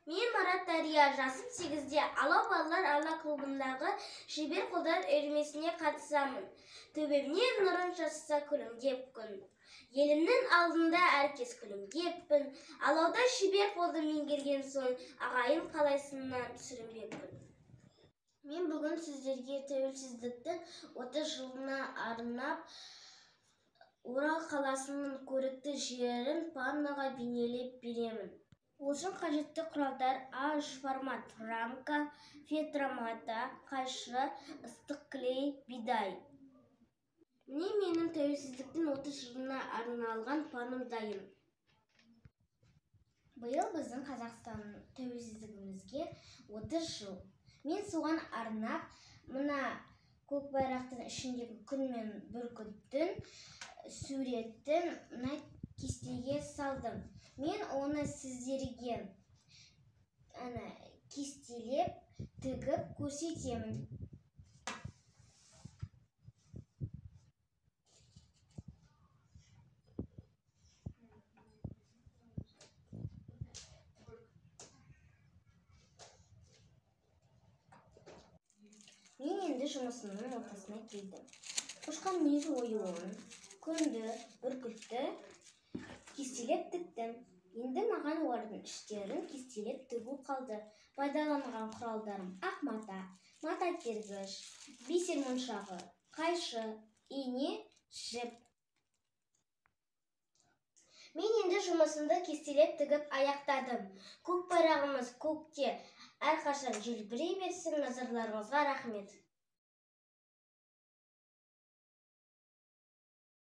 Мен Марат Дария, жасым 8-де Алау балалар ала клубындағы шебер қолдар үйірмесіне қатысамын. Төбемнен нұрын шашса күлімдеп күн. Елімнің алдында әркез күлімдеппін. Алауда шебер қолды меңгерген соң, ағайын қалайсынан сүрінбек күн. Мен бүгін сіздерге тәуелсіздіктің 30 жылына арнап, Орал қаласының көрікті жерін панноға бейнелеп беремін. Ол үшін қажетті құралдар: А3 формат рамка, фетромата, қайшы, ыстық клей, бидай. Міне менің тәуелсіздіктің 30 жылына арналған панным дайын. Биыл біздің Қазақстанның тәуелсіздігімізге 30 жыл. Мен соған арнап, мына көк байрақтың ішіндегі күн мен бүркіттің суретін мына кестеге салдым. Мен оны сіздерге кестелеп, тігіп көрсетемін. Мен енді жұмысымның ортасына келдім. Қошқан мүйіз оюын, күнді, бүркітті кестелеп тіктім. Енді маған олардың іштерін кестелеп тігу қалды. Пайдаланған құралдарым: ақ мата, мата кергіш, бисер моншағы, қайшы, ине, жіп. Мен енді жұмысымды кестелеп тігіп аяқтадым. Көк байрағымыз көкте әрқашан желбірей берсін. Назарларыңызға рахмет.